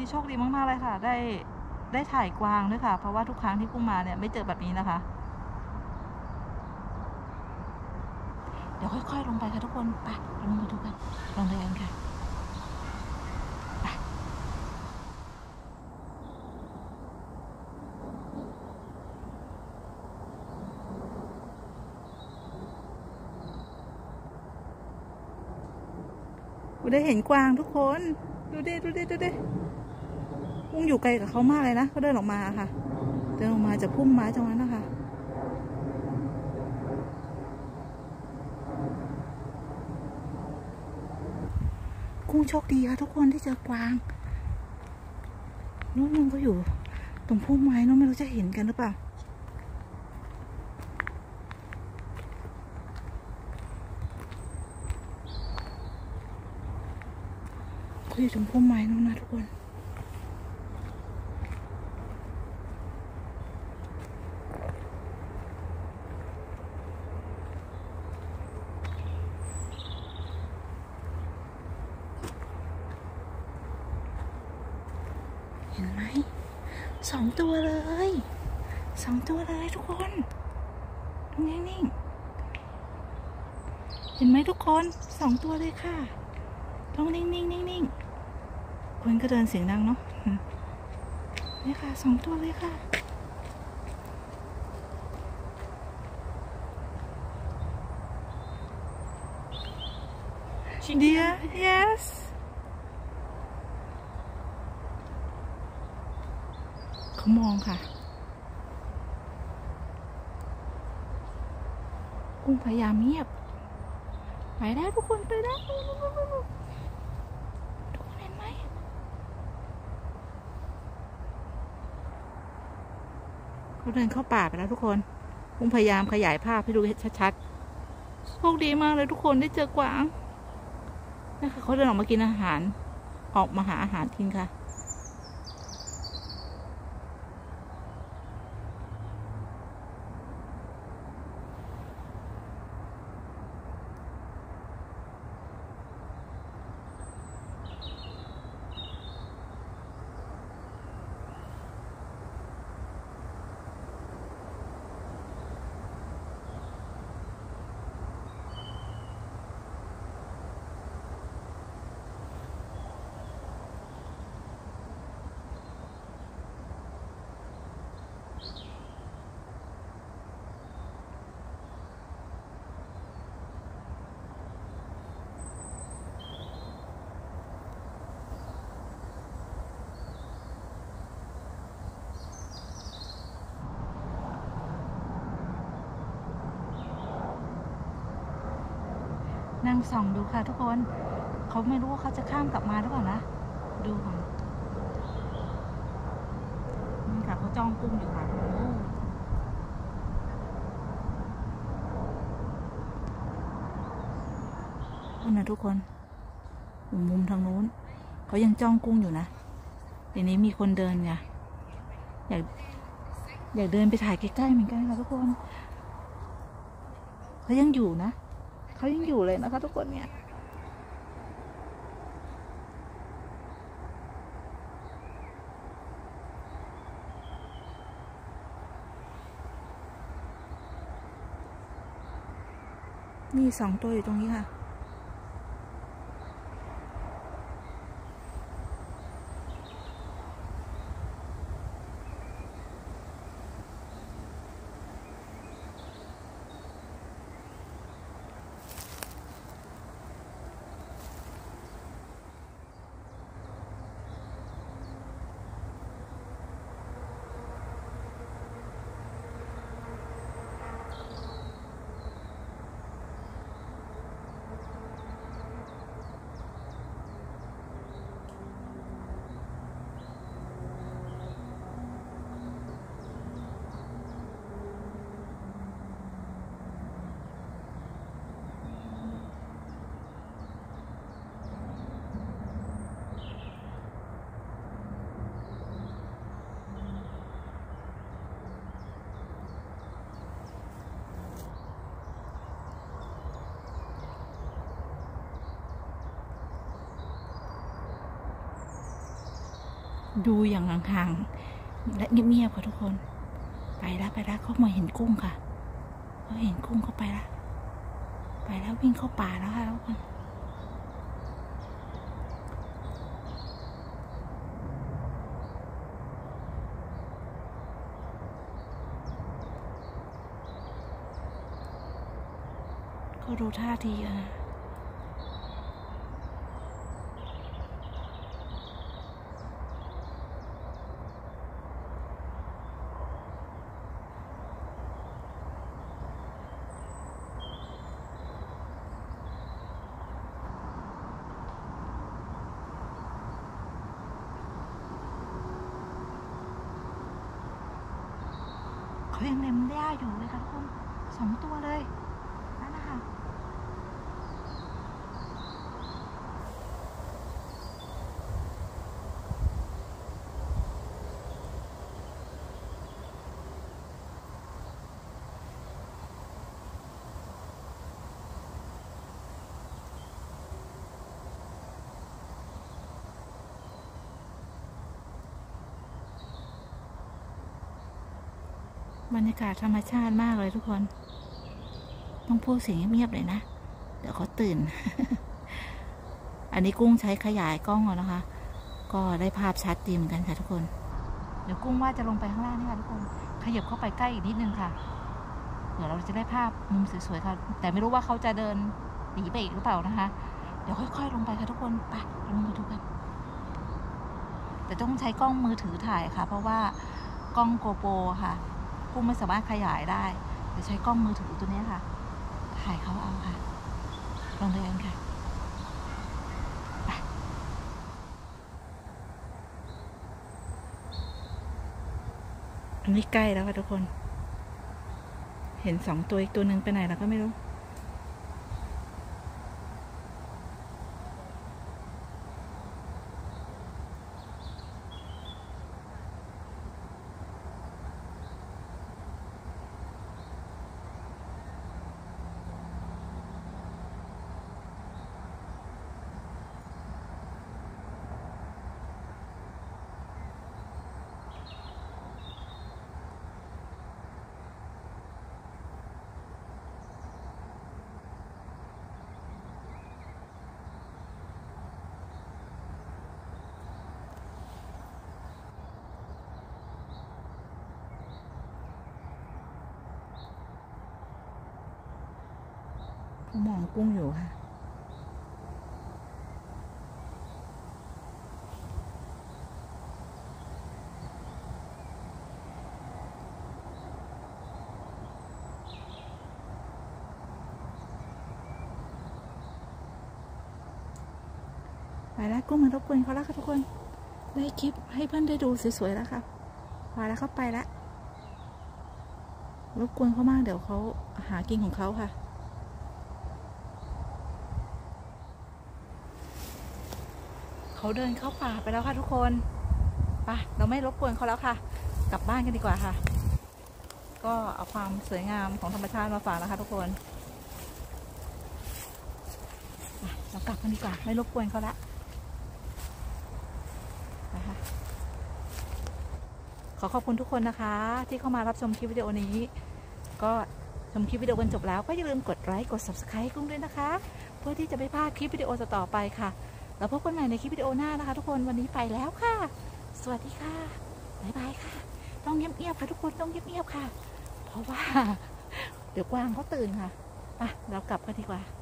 โชคดีมากๆเลยค่ะได้ถ่ายกวางด้วยค่ะเพราะว่าทุกครั้งที่กุ้งมาเนี่ยไม่เจอแบบนี้นะคะเดี๋ยวค่อยๆลงไปค่ะทุกคนไปลงไปดูกันลงเลยกันค่ะได้เห็นกวางทุกคนดูดิกุ้งอยู่ไกลกับเขามากเลยนะเขาเดินออกมาค่ะเดินออกมาจากพุ่มไม้ตรงนั้นนะคะกุ้งโชคดีค่ะทุกคนที่เจอกวางนู้นก็อยู่ตรงพุ่มไม้นู้นไม่รู้จะเห็นกันหรือเปล่าเขาอยู่ตรงพุ่มไม้นู้นนะทุกคนเห็นไหม2 ตัวเลยทุกคนนิ่งเห็นไหมทุกคน2 ตัวเลยค่ะต้องนิ่งคนก็เดินเสียงดังเนาะนี่ค่ะ2 ตัวเลยค่ะเดีย yes เขามองค่ะกุ้งพยายามเงียบไปแล้วทุกคนไปแล้วทุกคนเห็นไหมเขาเดินเข้าป่าไปแล้วทุกคนกุ้งพยายามขยายภาพให้ดูชัดๆโชคดีมากเลยทุกคนได้เจอกวางนะคะเขาเดินออกมากินอาหารออกมาหาอาหารกินค่ะนั่งส่องดูค่ะทุกคนเขาไม่รู้ว่าเขาจะข้ามกลับมาหรือเปล่านะดูค่ะนี่ค่ะเขาจ้องกุ้งอยู่ค่ะนู่นนะทุกคนมุมทางนู้นเขายังจ้องกุ้งอยู่นะทีนี้มีคนเดินไงอยากเดินไปถ่ายใกล้ๆเหมือนกันค่ะทุกคนเขายังอยู่นะเขายังอยู่เลยนะคะทุกคนเนี่ยนี่2 ตัวอยู่ตรงนี้ค่ะดูอย่างห่างๆและเงียบๆค่ะทุกคนไปแล้วเขามาเห็นกุ้งค่ะเขาเห็นกุ้งเขาไปแล้ววิ่งเข้าป่าแล้วค่ะทุกคนเขาดูท่าทีอะเขายังเล็มได้อยู่เลยค่ะทุกคน2 ตัวเลยนั่นนะคะบรรยากาศธรรมชาติมากเลยทุกคนต้องพูดเสียงเงียบๆเลยนะเดี๋ยวเขาตื่น อันนี้กุ้งใช้ขยายกล้องนะคะ ก็ได้ภาพชัดดีเหมือนกันค่ะทุกคนเดี๋ยวกุ้งว่าจะลงไปข้างล่างนี่ค่ะทุกคนขยับเข้าไปใกล้อีกนิดนึงค่ะเดี๋ยวเราจะได้ภาพมุมสวยๆค่ะแต่ไม่รู้ว่าเขาจะเดินหนีไปอีกหรือเปล่านะคะเดี๋ยวค่อยๆลงไปค่ะทุกคนไปลงมาดูกันแต่ต้องใช้กล้องมือถือถ่ายค่ะเพราะว่ากล้องโกโปรค่ะกุ้งไม่สามารถขยายได้จะใช้กล้องมือถือตัวนี้ค่ะถ่ายเขาเอาค่ะลงเดินค่ะอันนี้ใกล้แล้วค่ะทุกคนเห็น2 ตัวอีกตัวหนึ่งไปไหนแล้วก็ไม่รู้มองกุ้งอยู่ค่ะไปแล้วกุ้งมารบกวนเขาแล้วค่ะทุกคนได้คลิปให้เพื่อนได้ดูสวยๆแล้วค่ะพอแล้วเขาไปแล้วรบกวนเขามากเดี๋ยวเขาหากินของเขาค่ะเขาเดินเข้าป่าไปแล้วค่ะทุกคนไปเราไม่รบกวนเขาแล้วค่ะกลับบ้านกันดีกว่าค่ะก็เอาความสวยงามของธรรมชาติมาฝากนะคะทุกคนเรากลับกันดีกว่าไม่รบกวนเขาละนะคะขอขอบคุณทุกคนนะคะที่เข้ามารับชมคลิปวิดีโอนี้ก็ชมคลิปวิดีโอกันจบแล้วก็อย่าลืมกดไลค์กด Subscribe กุ้งด้วยนะคะเพื่อที่จะไม่พลาดคลิปวิดีโอต่อไปค่ะแล้วพบกันใหม่ในคลิปวิดีโอหน้านะคะทุกคนวันนี้ไปแล้วค่ะสวัสดีค่ะบ๊ายบายค่ะต้องเงียบๆค่ะทุกคนต้องเงียบๆค่ะเพราะว่าเดี๋ยวกวางเขาตื่นค่ะไปเรากลับกันดีกว่า